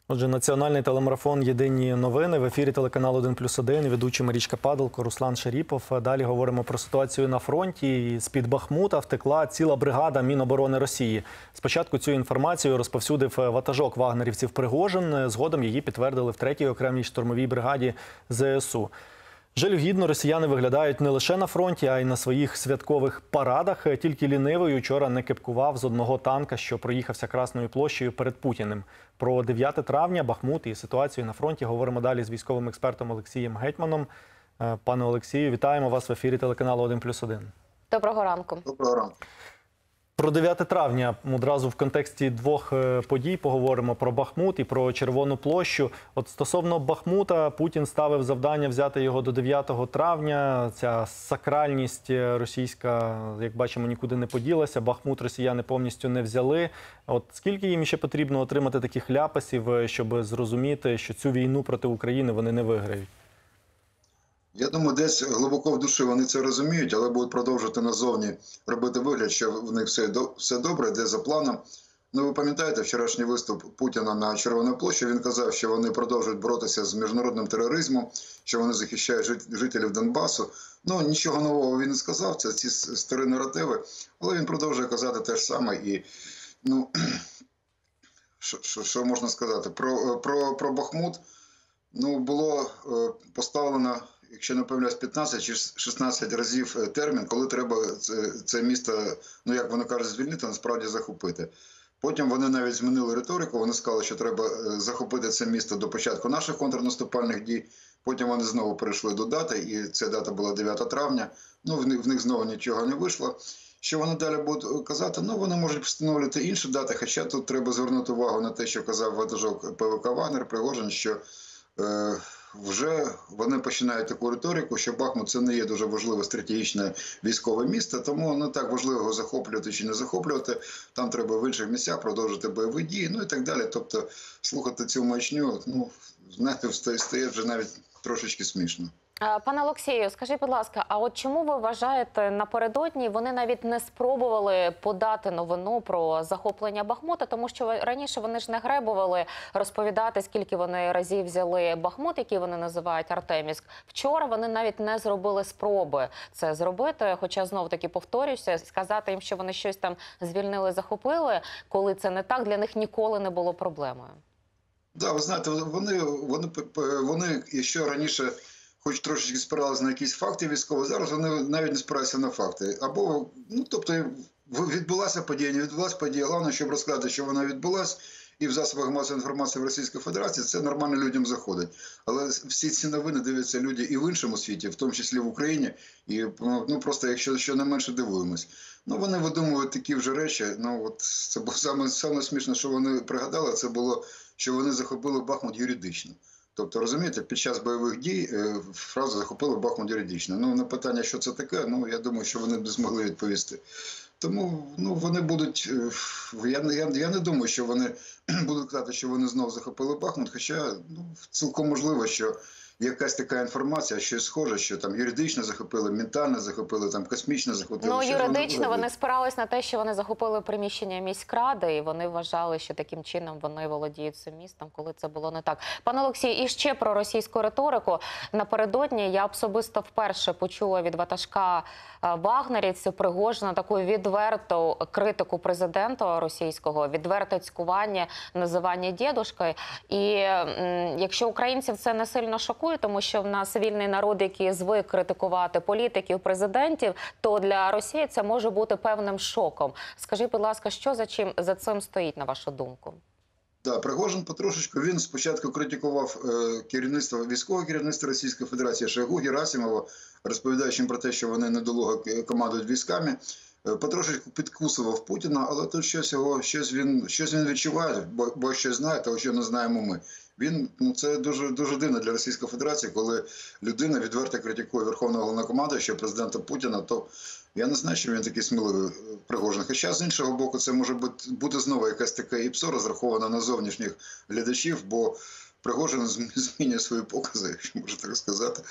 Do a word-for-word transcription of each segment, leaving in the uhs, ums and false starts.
Отже, національний телемарафон «Єдині новини». В ефірі телеканалу один плюс один, ведучий Марічка Падалко, Руслан Шаріпов. Далі говоримо про ситуацію на фронті. З-під Бахмута втекла ціла бригада Міноборони Росії. Спочатку цю інформацію розповсюдив ватажок вагнерівців Пригожин. Згодом її підтвердили в третій окремій штурмовій бригаді зе ес у. Жалюгідно росіяни виглядають не лише на фронті, а й на своїх святкових парадах. Тільки лінивий учора не кепкував з одного танка, що проїхався Красною площею перед Путіним. Про дев'яте травня, Бахмут і ситуацію на фронті говоримо далі з військовим експертом Олексієм Гетьманом. Пане Олексію, вітаємо вас в ефірі телеканалу один плюс один. Доброго ранку. Доброго ранку. Про дев'яте травня одразу в контексті двох подій поговоримо: про Бахмут і про Червону площу. От стосовно Бахмута, Путін ставив завдання взяти його до дев'ятого травня. Ця сакральність російська, як бачимо, нікуди не поділася. Бахмут росіяни повністю не взяли. От скільки їм ще потрібно отримати таких ляпасів, щоб зрозуміти, що цю війну проти України вони не виграють? Я думаю, десь глибоко в душі вони це розуміють, але будуть продовжувати назовні робити вигляд, що в них все, все добре, де за планом. Ну, ви пам'ятаєте вчорашній виступ Путіна на Червоній площі? Він казав, що вони продовжують боротися з міжнародним тероризмом, що вони захищають жителів Донбасу. Ну, нічого нового він не сказав, це ці старі наративи, але він продовжує казати те ж саме. І, ну, що, що, що можна сказати? Про, про, про Бахмут, ну, було поставлено, якщо не помиляюсь, п'ятнадцять чи шістнадцять разів термін, коли треба це, це місто, ну як вони кажуть, звільнити, насправді захопити. Потім вони навіть змінили риторику, вони сказали, що треба захопити це місто до початку наших контрнаступальних дій. Потім вони знову перейшли до дати, і ця дата була дев'яте травня. Ну, в них, в них знову нічого не вийшло. Що вони далі будуть казати? Ну, вони можуть встановлювати інші дати, хоча тут треба звернути увагу на те, що казав ватажок пе ве ка «Вагнер» Пригожин, що е, вже вони починають таку риторику, що Бахмут – це не є дуже важливе стратегічне військове місто, тому не так важливо його захоплювати чи не захоплювати. Там треба в інших місцях продовжити бойові дії, ну і так далі. Тобто слухати цю маячню, ну, знаєте, стає вже навіть трошечки смішно. Пане Олексію, скажіть, будь ласка, а от чому ви вважаєте, напередодні вони навіть не спробували подати новину про захоплення Бахмута, тому що раніше вони ж не гребували розповідати, скільки вони разів взяли Бахмут, який вони називають Артемівськ. Вчора вони навіть не зробили спроби це зробити, хоча знов-таки повторюся, сказати їм, що вони щось там звільнили, захопили, коли це не так, для них ніколи не було проблемою. Так, да, ви знаєте, вони, вони, вони ще раніше хоч трошечки спиралися на якісь факти військові, зараз вони навіть не спираються на факти. Або, ну, тобто, відбулася подія, не відбулася подія. Головне, щоб розказати, що вона відбулася, і в засобах масової інформації в Російській Федерації це нормально людям заходить. Але всі ці новини дивляться люди і в іншому світі, в тому числі в Україні, і, ну, просто, якщо що не менше, дивуємось. Ну, вони видумують такі вже речі, ну, от, це було саме, саме смішне, що вони пригадали, це було, що вони захопили Бахмут юридично. Тобто, розумієте, під час бойових дій фразу «захопили Бахмут юридично». Ну, на питання, що це таке, ну, я думаю, що вони б не змогли відповісти. Тому, ну, вони будуть, я, я, я не думаю, що вони будуть казати, що вони знову захопили Бахмут, хоча, ну, цілком можливо, що якась така інформація, щось схоже, що там юридично захопили, ментально захопили, там космічно захопили. Ну, юридично вони, вони спирались на те, що вони захопили приміщення міськради, і вони вважали, що таким чином вони володіють цим містом, коли це було не так. Пане Олексій, і ще про російську риторику. Напередодні я особисто вперше почула від ватажка вагнерівців Пригожина таку відверту критику президента російського, відверте цькування, називання дідушкою. І якщо українців це не сильно шокує, тому що в нас вільний народ, який звик критикувати політиків, президентів, то для Росії це може бути певним шоком. Скажіть, будь ласка, що за чим за цим стоїть, на вашу думку? Так, да, Пригожин потрошечку, він спочатку критикував е, керівництво, військове керівництво Російської Федерації, Шойгу, Герасимова, розповідаючи про те, що вони недолуго командують військами. Е, потрошечку підкусував Путіна, але тут щось, його, щось, він, щось він відчуває, бо, бо щось знає, того, що не знаємо ми. Він, ну, це дуже, дуже дивно для Російської Федерації, коли людина відверто критикує Верховного Головнокомандуючого, президента Путіна, то я не знаю, що він такий сміливий Пригожин. Хоча, з іншого боку, це може бути, буде знову якась така ІПСО, розрахована на зовнішніх глядачів, бо Пригожин змінює свої покази, якщо можна так сказати.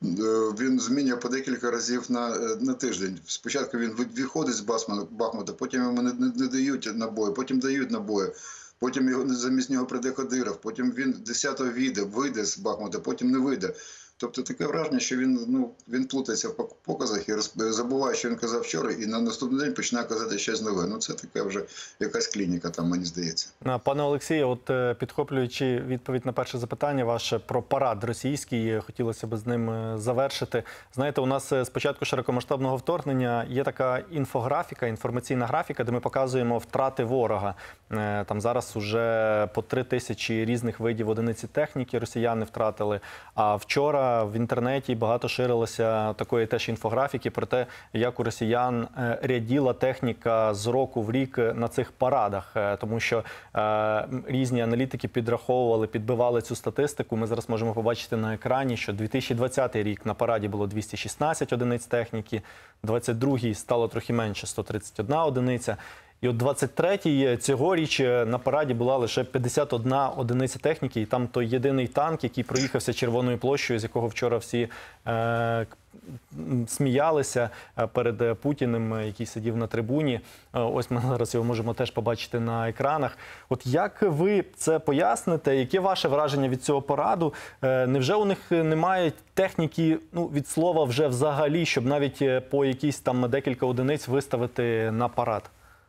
Він змінює по декілька разів на, на тиждень. Спочатку він виходить з Бахмута, потім йому не, не, не дають набої, потім дають набої. потім його, замість нього прийде Кадиров, потім він десятого вийде, вийде з Бахмута, потім не вийде. Тобто таке враження, що він, ну, він плутається в показах і розп... забуває, що він казав вчора, і на наступний день починає казати щось нове. Ну це така вже якась клініка там, мені здається. Пане Олексію, от підхоплюючи відповідь на перше запитання ваше про парад російський, хотілося б з ним завершити. Знаєте, у нас з початку широкомасштабного вторгнення є така інфографіка, інформаційна графіка, де ми показуємо втрати ворога. Там зараз уже по три тисячі різних видів одиниці техніки росіяни втратили, а вчора в інтернеті багато ширилося такої теж інфографіки про те, як у росіян ряділа техніка з року в рік на цих парадах. Тому що е, різні аналітики підраховували, підбивали цю статистику. Ми зараз можемо побачити на екрані, що дві тисячі двадцятий рік на параді було двісті шістнадцять одиниць техніки, двадцять другий стало трохи менше, сто тридцять одна одиниця. І от двадцять третій цьогоріч на параді була лише п'ятдесят одна одиниця техніки, і там той єдиний танк, який проїхався Червоною площею, з якого вчора всі е, сміялися перед Путіним, який сидів на трибуні. Ось ми зараз його можемо теж побачити на екранах. От як ви це поясните? Яке ваше враження від цього параду? Невже у них немає техніки, ну, від слова вже взагалі, щоб навіть по якісь там декілька одиниць виставити на парад?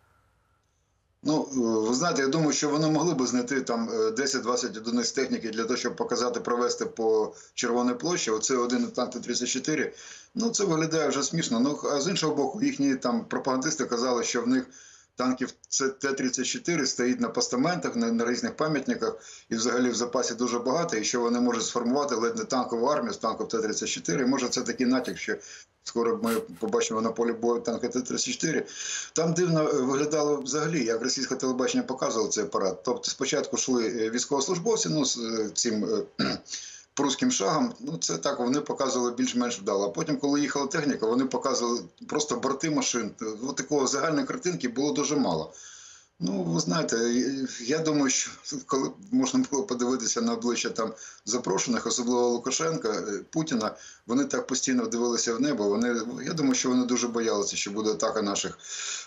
Ну, ви знаєте, я думаю, що вони могли б знайти там десять-двадцять одиниць техніки для того, щоб показати, провести по Червоній площі. Оце один танк Т тридцять чотири. Ну, це виглядає вже смішно. Ну, а з іншого боку, їхні там пропагандисти казали, що в них танків Т тридцять чотири стоїть на постаментах, на, на різних пам'ятниках, і взагалі в запасі дуже багато, і що вони можуть сформувати ледь не танкову армію з танків Т тридцять чотири. Може, це такий натяк, що скоро ми побачимо на полі бою танки Т тридцять чотири. Там дивно виглядало взагалі, як російське телебачення показувало цей парад. Тобто спочатку йшли військовослужбовці, ну, з цим прусським шагом, ну це так, вони показували більш-менш вдало. А потім, коли їхала техніка, вони показували просто борти машин. Ось такого загальної картинки було дуже мало. Ну, ви знаєте, я думаю, що коли можна було подивитися на обличчя там запрошених, особливо Лукашенка, Путіна, вони так постійно дивилися в небо. Вони, я думаю, що вони дуже боялися, що буде атака наших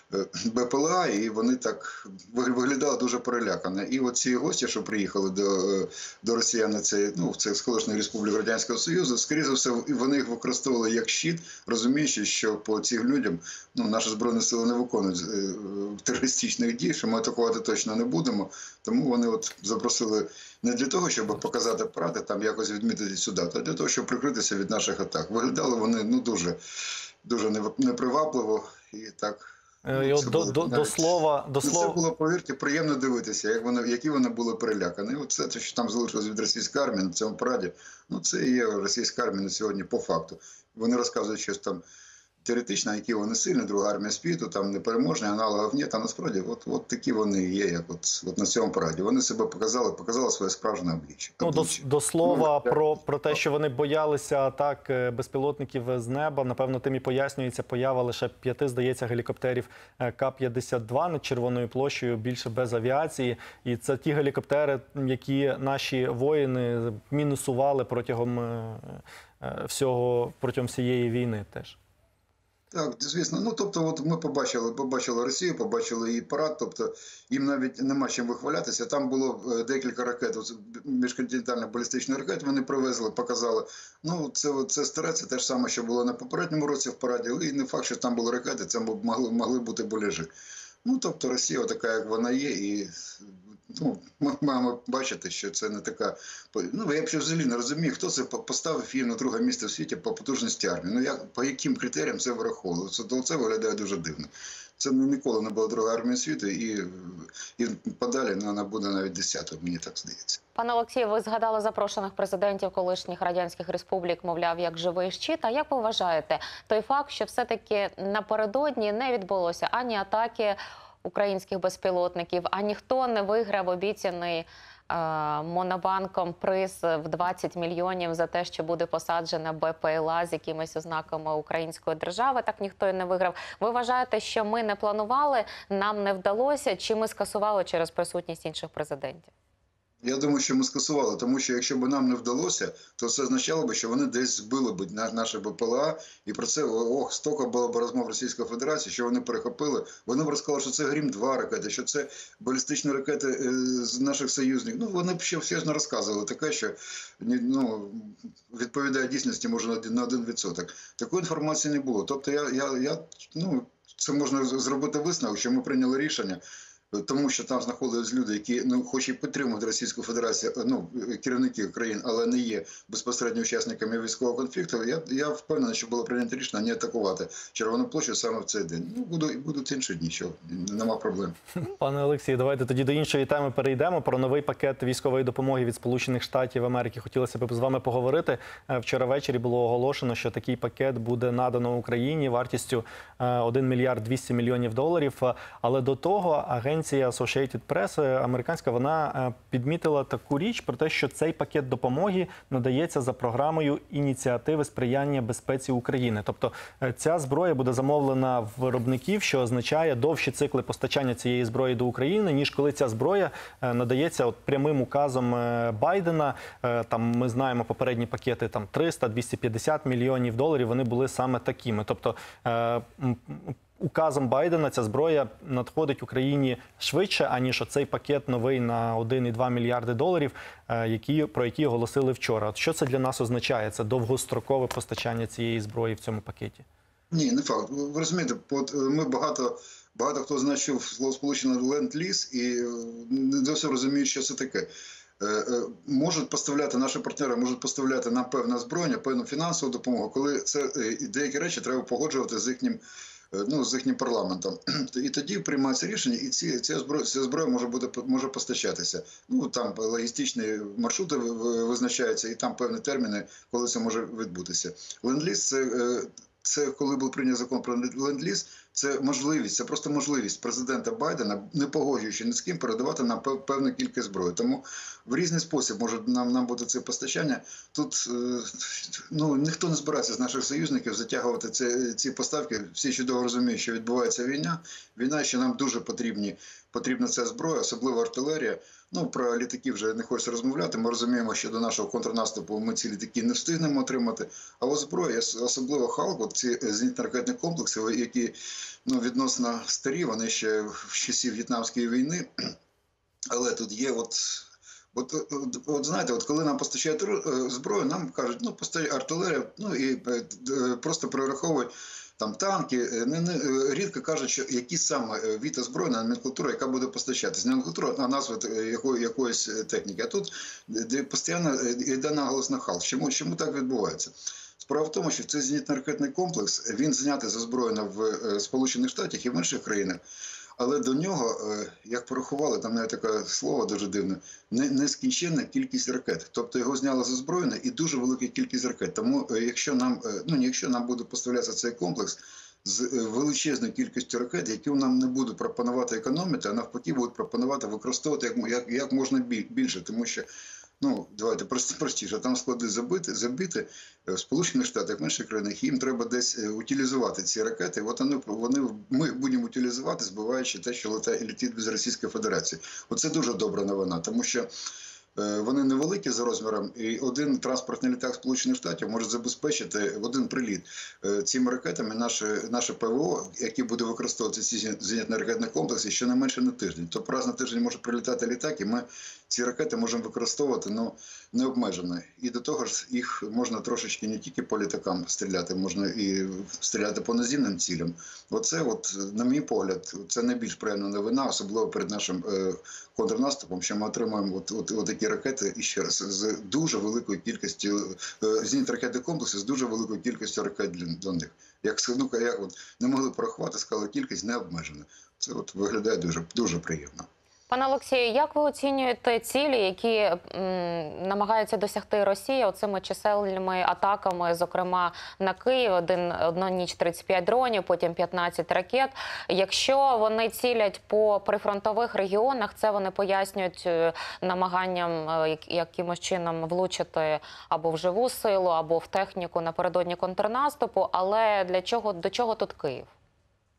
Б П Л А, і вони так виглядали дуже перелякано. І оці гості, що приїхали до, до росіян на цей, ну, в цих колишніх республік Радянського Союзу, скоріше за все, вони їх використовували як щит, розуміючи, що по цим людям, ну, наші Збройні Сили не виконують терористичних дій, що ми атакувати точно не будемо. Тому вони от запросили не для того, щоб показати паради, там якось відмітити сюди, а для того, щоб прикритися від наших атак. Виглядали вони, ну, дуже, дуже непривабливо і так. І от до, до, до слова, до слова... Це було, повірте, приємно дивитися, як вони, які вони були перелякані. От це те, що там залишилось від російської армії на цьому параді, ну це і є російська армія на сьогодні по факту. Вони розказують щось там теоретично, які вони сильні, друга армія світу, там непереможні, аналогів ні, там насправді от, от такі вони є, як от, от на цьому параді. Вони себе показали, показали своє справжнє обличчя. Ну, до, до слова ну, про, про те, що вони боялися атак безпілотників з неба, напевно, тим і пояснюється поява лише п'яти, здається, гелікоптерів К п'ятдесят два над Червоною площею, більше без авіації. І це ті гелікоптери, які наші воїни мінусували протягом всього, протягом всієї війни теж. Так, звісно. Ну, тобто, от ми побачили, побачили Росію, побачили її парад, тобто їм навіть нема чим вихвалятися. Там було декілька ракет, міжконтинентальних балістичних ракет вони привезли, показали. Ну, це, це старе, це те ж саме, що було на попередньому році в параді, і не факт, що там були ракети, це могли, могли бути болежі. Ну, тобто Росія така, як вона є, і ну, ми маємо бачити, що це не така... Ну, я взагалі не розумію, хто це поставив її на друге місце в світі по потужності армії. Ну, як, по яким критеріям це враховувало? Це, це виглядає дуже дивно. Це ніколи не була друга армія світу, і, і подалі вона буде навіть десятою, мені так здається. Пане Олексію, ви згадали запрошених президентів колишніх радянських республік, мовляв, як живий щит. А як ви вважаєте, той факт, що все-таки напередодні не відбулося ані атаки українських безпілотників, а ніхто не виграв обіцяний Монобанком приз в двадцять мільйонів за те, що буде посаджена Б П Л А з якимись ознаками української держави, так ніхто і не виграв. Ви вважаєте, що ми не планували, нам не вдалося, чи ми скасували через присутність інших президентів? Я думаю, що ми скасували, тому що якщо б нам не вдалося, то це означало б, що вони десь збили б на- наше БПЛА, і про це, ох, стільки було б розмов Російської Федерації, що вони перехопили. Вони б розказали, що це Грім два ракети, що це балістичні ракети е, з наших союзників. Ну, вони б ще все ж не розказували таке, що ні- ну, відповідає дійсності, може, на один- на один відсоток. Такої інформації не було. Тобто я, я, я ну, це можна зробити висновок, що ми прийняли рішення, тому що там знаходились люди, які, ну, хоч і підтримують Російську Федерацію, ну, керівники країн, але не є безпосередньо учасниками військового конфлікту. Я, я впевнений, що було прийнято рішення не атакувати Червону площу саме в цей день. Ну, будуть, будуть інші дні, що нема проблем. Пане Олексію, давайте тоді до іншої теми перейдемо. Про новий пакет військової допомоги від Сполучених Штатів Америки хотілося б з вами поговорити. Е, Вчора ввечері було оголошено, що такий пакет буде надано Україні вартістю е, один мільярд двісті мільйонів доларів. Е, Але до того агенція Associated Press, е, американська, вона е, підмітила таку річ про те, що цей пакет допомоги надається за програмою ініціативи сприяння безпеці України. Тобто е, ця зброя буде замовлена в виробників, що означає довші цикли постачання цієї зброї до України, ніж коли ця зброя е, надається от прямим указом е, Байдена. Е, Там ми знаємо попередні пакети там триста - двісті п'ятдесят мільйонів доларів. Вони були саме такими. Тобто е, м, м, указом Байдена ця зброя надходить Україні швидше, аніж оцей пакет новий на один і два мільярди доларів, е, які, про які оголосили вчора. От що це для нас означає? Це довгострокове постачання цієї зброї в цьому пакеті? Ні, не факт. Ви ви розумієте, от е, ми багато, багато хто знає, що словосполучення ленд-ліз, і е, не досі розуміють, що це таке. Е, е, Можуть поставляти, наші партнери можуть поставляти нам певне озброєння, певну фінансову допомогу, коли це е, і деякі речі треба погоджувати з їхнім, е, ну, з їхнім парламентом. І тоді приймається рішення, і ці, ця зброя, ця зброя може бути, може постачатися. Ну, там логістичні маршрути ви- ви- визначаються, і там певні терміни, коли це може відбутися. Ленд-ліз – це е, це коли був прийнятий закон про ленд-ліз, це можливість, це просто можливість президента Байдена, не погоджуючи ні з ким, передавати нам пев- певну кількість зброї. Тому в різний спосіб може нам, нам бути це постачання. Тут е, ну, ніхто не збирається з наших союзників затягувати ці, ці поставки. Всі чудово розуміють, що відбувається війна. Війна, що нам дуже потрібні, потрібна ця зброя, особливо артилерія. Ну, про літаки вже не хочеться розмовляти. Ми розуміємо, що до нашого контрнаступу ми ці літаки не встигнемо отримати. А ось зброя, особливо «Халк», от ці зенітно-ракетні комплекси, які, ну, відносно старі, вони ще в часів В'єтнамської війни. Але тут є от... От, от, от знаєте, от коли нам постачають ру- зброю, нам кажуть, ну, постачає артилерія, ну, і е, е, просто перераховують там танки. Е, Не, не, е, рідко кажуть, що які саме е, від озброєна номенклатура, яка буде постачатися. Не номенклатура, а назва е, якої, якоїсь е, техніки. А тут е, де постійно е, йде наголос на «Халк». Чому, чому так відбувається? Справа в тому, що цей зенітно-ракетний комплекс, він знятий з озброєння в е, Сполучених Штатах і в інших країнах. Але до нього, е, як порахували, там навіть таке слово дуже дивне, не- нескінченна кількість ракет. Тобто його зняли з озброєння і дуже велика кількість ракет. Тому е, якщо нам, е, ну, якщо нам буде поставлятися цей комплекс з е, величезною кількістю ракет, які нам не будуть пропонувати економити, а навпаки будуть пропонувати використовувати як, як, як можна бі- більше. Тому що, ну, давайте просто простіше, там склади забити, забити в Сполучених Штатах, в інших країнах, їм треба десь е, утилізувати ці ракети. От вони, вони, ми будемо утилізувати, збиваючи те, що летає, летить з Російської Федерації. Оце дуже добра новина, тому що е, вони невеликі за розміром, і один транспортний літак Сполучених Штатів може забезпечити в один приліт е, цими ракетами наше, наше ПВО, яке буде використовувати ці зенітно-ракетні комплекси, щонайменше на тиждень. Тобто раз на тиждень може прилітати літак, і ми ці ракети можемо використовувати, ну, необмежено. І до того ж, їх можна трошечки не тільки по літакам стріляти, можна і стріляти по наземним цілям. Оце, от, на мій погляд, це найбільш приємна новина, особливо перед нашим е, контрнаступом, що ми отримуємо от, от, от такі ракети, і ще раз, з дуже великою кількістю, е, зенітно-ракетні комплекси з дуже великою кількістю ракет для, для них. Як, ну, як от, не могли порахувати, сказали, кількість не обмежена. Це от виглядає дуже, дуже приємно. Пане Олексію, як ви оцінюєте цілі, які м, намагаються досягти Росія оцими чисельними атаками, зокрема на Київ, один, одну ніч тридцять п'ять дронів, потім п'ятнадцять ракет. Якщо вони цілять по прифронтових регіонах, це вони пояснюють е, намаганням е, як- якимось чином влучити або в живу силу, або в техніку напередодні контрнаступу. Але для чого, до чого тут Київ?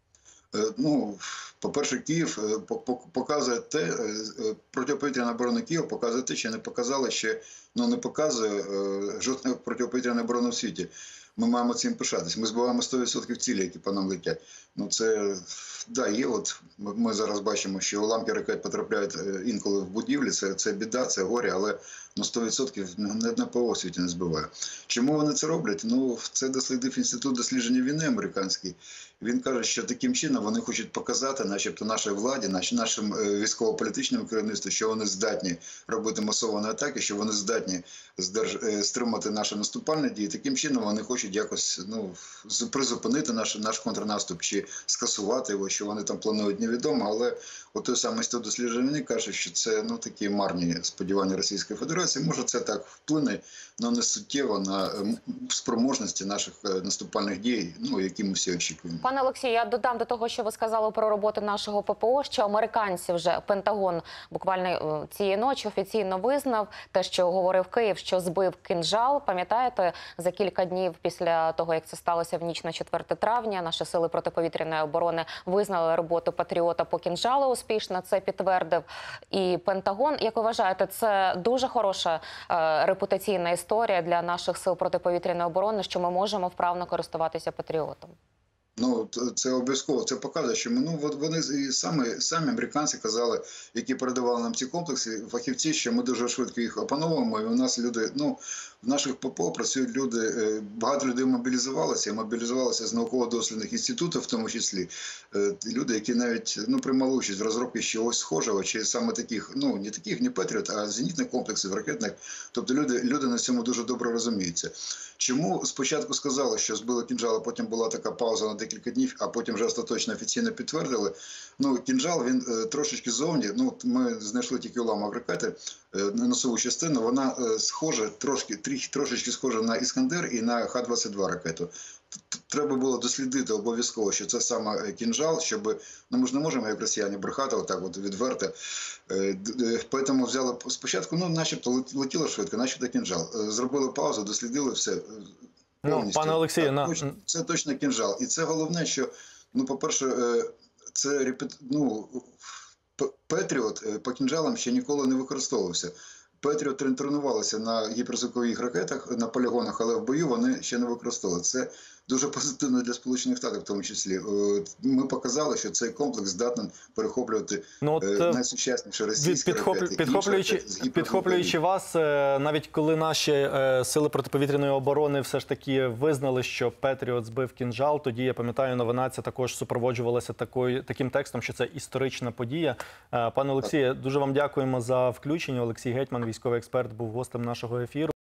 Е, Ну, по-перше, Київ е, по- по- показує те, е, е, протиповітряна оборона Києва показує те, що не показала ще, ну не показує е, жодної протиповітряної оборони в світі. Ми маємо цим пишатись. Ми збиваємо сто відсотків цілі, які по нам летять. Ну це, да, є от, ми ми зараз бачимо, що уламки ракет потрапляють е, інколи в будівлі, це, це біда, це горе, але ну, сто відсотків не одна ПВО в світі не збиває. Чому вони це роблять? Ну, це дослідив Інститут дослідження війни американський. Він каже, що таким чином вони хочуть показати, начебто, нашій владі, наш- нашим е, військово-політичним керівництву, що вони здатні робити масовані атаки, що вони здатні здерж... е, стримати наші наступальні дії. Таким чином вони хочуть якось ну, з- призупинити наш, наш контрнаступ чи скасувати його, що вони там планують, невідомо. Але от той самий Інститут дослідження війни каже, що це ну, такі марні сподівання Російської Федерації. Може це так вплине, але не суттєво на е, м- спроможності наших е, наступальних дій, ну, які ми всі очікуємо. Пане Олексію, я додам до того, що ви сказали про роботу нашого ППО, що американці вже Пентагон буквально е, цієї ночі офіційно визнав те, що говорив Київ, що збив кинжал. Пам'ятаєте, за кілька днів після того, як це сталося в ніч на четверте травня, наші сили протиповітряної оборони визнали роботу Патріота по кинжалу успішно. Це підтвердив і Пентагон. Як ви вважаєте, це дуже хороша е, репутаційна історія для наших сил протиповітряної оборони, що ми можемо вправно користуватися Патріотом? Ну, т- це обов'язково, це показує, що ми, ну, от вони і самі, самі американці казали, які передавали нам ці комплекси, фахівці, що ми дуже швидко їх опановуємо, і у нас люди, ну, в наших ППО працюють люди, е, багато людей мобілізувалося, і мобілізувалися з науково-дослідних інститутів, в тому числі, е, люди, які навіть, ну, приймали участь в розробці чогось схожого, чи саме таких, ну, не таких, не Петріот, а зенітних комплексів, ракетних, тобто люди, люди на цьому дуже добре розуміються. Чому спочатку сказали, що збили кінжал, а потім була така пауза на декілька днів, а потім вже остаточно офіційно підтвердили. Ну, кінжал, він е, трошечки зовні, ну, от ми знайшли тільки уламок ракети, е, носову частину, вона е, схожа, трошки, тріх- трошечки схожа на Іскандер і на Х двадцять два ракету. Т- Треба було дослідити обов'язково, що це саме кінжал, щоб, ну ми ж не можемо, як росіяни, брехати отак от відверто. Е, д- е, Поэтому взяли спочатку, ну, начебто лет- летіло швидко, начебто кінжал. Е, Зробили паузу, дослідили все. е, Ну, повністю. пане Олексію, Так, на- точно, це точно кінжал. І це головне, що, ну, по-перше, е, це репет... ну, П- Петріот е, по кінжалам ще ніколи не використовувався. Петріот тренувалися на гіперзвукових ракетах, на полігонах, але в бою вони ще не використовували. Це дуже позитивно для Сполучених Штатів в тому числі. Е, Ми показали, що цей комплекс здатний перехоплювати Ну, от, е, е, найсучасніші Від- російські підхоплю- ракети. інші підхоплюючи, ракети з гіперзвукових. підхоплюючи вас, е, навіть коли наші е, сили протиповітряної оборони все ж таки визнали, що Петріот збив кінжал, тоді, я пам'ятаю, новина ця також супроводжувалася такою, таким текстом, що це історична подія. Е, Пане Олексію, дуже вам дякуємо за включення. Олексій Гетьман, військовий експерт, був гостем нашого ефіру.